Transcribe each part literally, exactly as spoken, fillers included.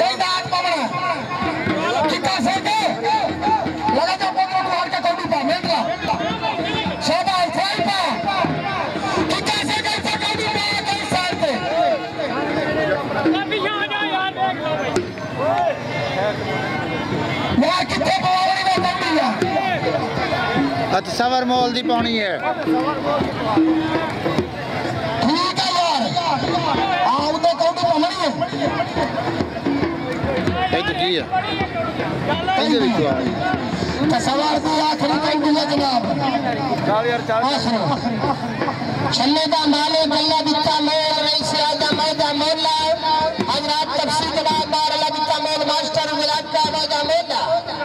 नहीं दांत पकड़ा कितना से के लगा जा पंद्रह को हट के कौड़ी पा मेंटला शाबाश सही पा कितना से के कौड़ी पा कई साल पे अभी यहां जा यार देख लो भाई मैं कितने पावड़ी में कौड़ी है अच्छा सवर मोल दी पानी है ठीक है यार आओ तो कौड़ी पानी है ये तो जी है कैसे बिकवा तसवार की आखिरी कौड़ी है जनाब चाल यार चाल छल्ले दा माले गल्ला बिता मोल रही से आजा मैदा मोला हजरत तफसीर के बाद बार अल्लाह बिता मोल मास्टर गुलाब का मैदा मोला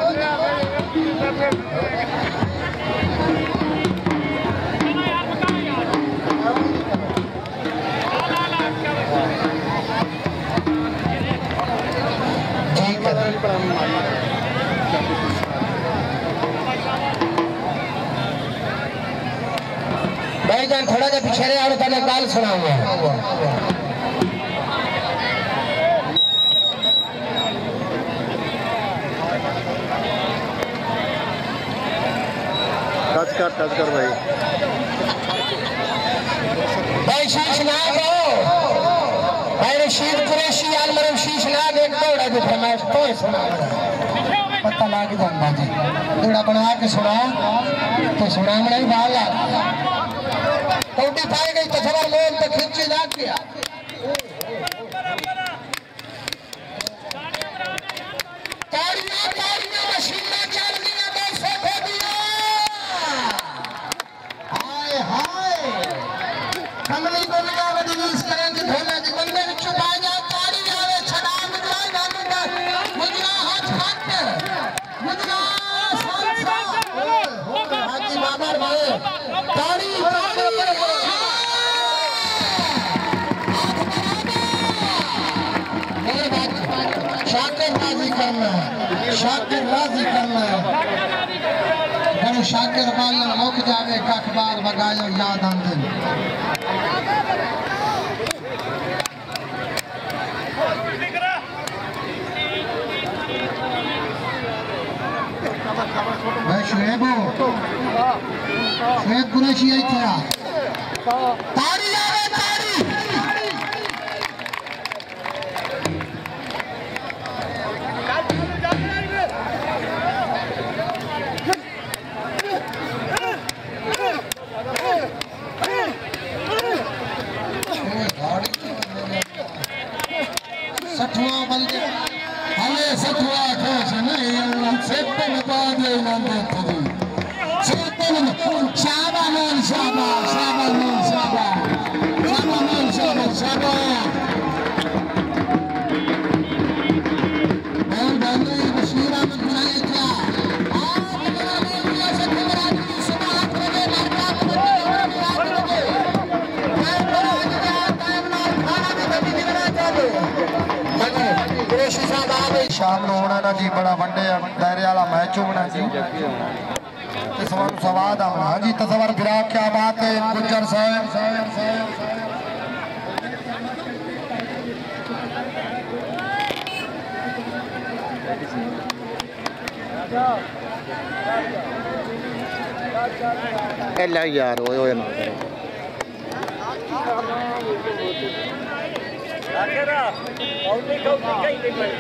भाईजान थोड़ा सा पीछे रहे और तने गाल सुनाऊंगा टच कर टच कर भाई भाई शीश ना दो भाई रशीद कुरैशी आलमरम शीश ना देख दौड़ा जो फरमाइश तो सुना पता लाग जाता जी थोड़ा बनवा के सुना तो सुना में नहीं बाल ला कौड़ी पाई गई तो सवार मोल तो खिंची ना किया ताड़ियां ताड़ियां मशीना चल दिया दो सौ खो दिया हाय हाय कमली दुनिया में दिलीस करें कि धोना जी बंदे में छुपा जा ताड़ी आवे छड़ा मुझला ना मुझला मुझला हाथ हाथ मुझला सांसा हाजी बाबर भाई ताड़ी ताड़ी शाकिर राजी करना है शाकिर राजी करना है अगर शाकिर बालन मुक जावे कख बार बगायो याद आंदे भाई शुएबो शुएब कुरैशी आई था ताड़ी आवे ताड़ी सठवा बंदे हमें सठवा खोज नहीं सेपन बादे नंदे तुझी सेपन शाबा मोल शाबा शाबा मोल शाबा शाबा मोल शाबा शाबा मैं बंदे बशीरा में बुलाए क्या आप मेरा मोल से तुम्हारा सुबह करे लड़का बंदे और लगे मैं बड़ा आज टाइम ना खाना भी कभी निकला चाहे शाम ਨੂੰ ਹੋਣਾ ਨਾ ਜੀ बड़ा वनडे दायरे वाला मैच होना जी तस्वर सवाद आना जी तस्वर फिरा क्या बात है गुज्जर साहब एला यार ओए ओए ना आखिरा औने को कई दिन में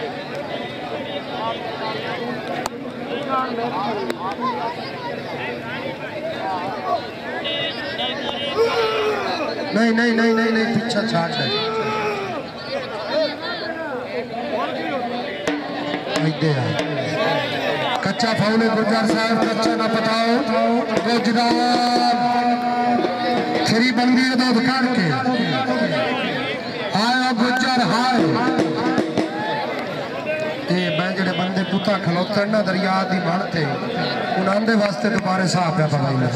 नहीं नहीं नहीं नहीं नहीं पीछा छाट है कच्चा फाउले गुजर साहब कच्चा ना पताओ गुजरात खरी बंदी दो दुकान के आया गुजर हाय ते मैं जेड़े बंदे पुता खलोते ना दरिया दी मणते उन्हां दे वास्ते दोबारे साहब पे पवाई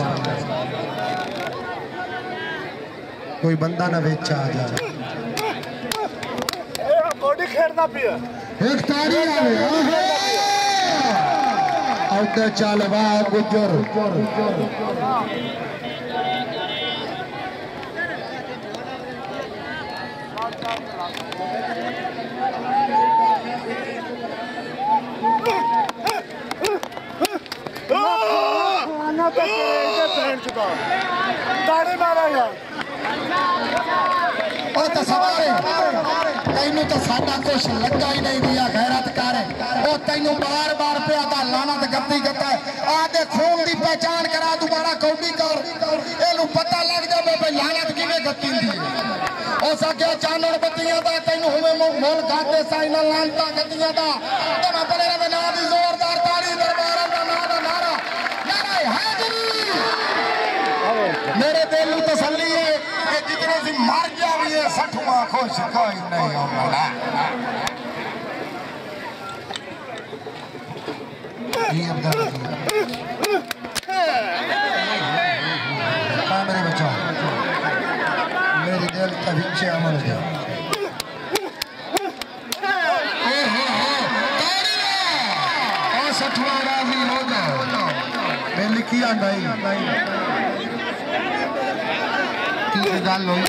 कोई बंदा ना वेच आ जा बॉडी खेलना पिया एक ताड़ी आवे आउट चल वा गुजर ताड़ी मारा यार ओ तो सवारे तैनू तो साडा कुछ लगा ही नहीं दिया गैरत कर ओ तैनू बार बार पे आता लानत गद्दी गद्दा आदे खून दी पहचान करा दोबारा कौडी कर एनू पता लग जावे भाई लानत किवें गद्दी दी ओ सके चानण बत्तियां दा तैनू हुवे मोल गाते साइना लानता गद्दियां दा ते मैं बड़े रवे ना दी जोरदार ताड़ी दरबार दा ना दा नारा नारा हाजिरी मेरे दिल नू तसल्ली है कि जितने सी मर गया भी है सठवां खुश कोई नहीं होना ये अब्दुल हाँ मेरे बच्चों मेरे दिल का विच्चे अमल गया सठवां राजी हो जाओ मैं लिखी आंदा ही गल हो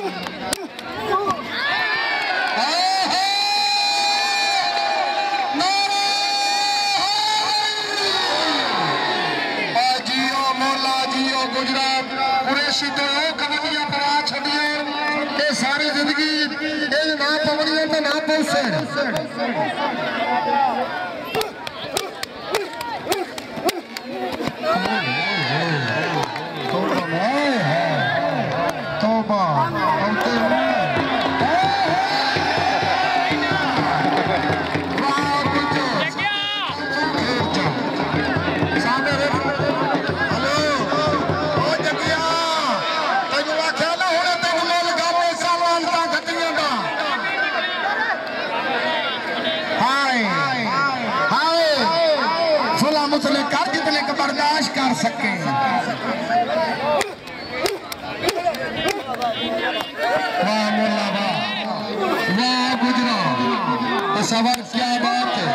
जियो मोला जियो गुजरात कुरैशी तो कदमियां पर आ छड़िया ये सारी जिंदगी ये ना पवनिया तो ना पहुंचे मुझे कर जितने का बर्दाश्त कर सके वाह मोला वाह वाह गुजरा तो सबर क्या बात है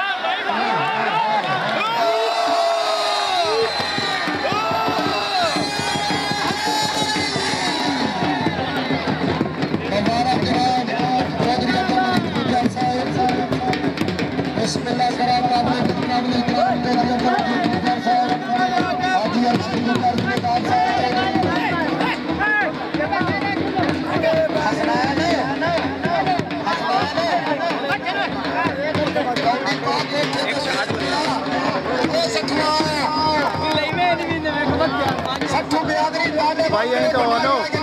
बिस्मिल्लाह कराम काबिल काबिल इकराम दे दिया कर साहब हाजी अर्शद कर दिया साहब हसनैन हसनैन सठू बियादरी भाई तो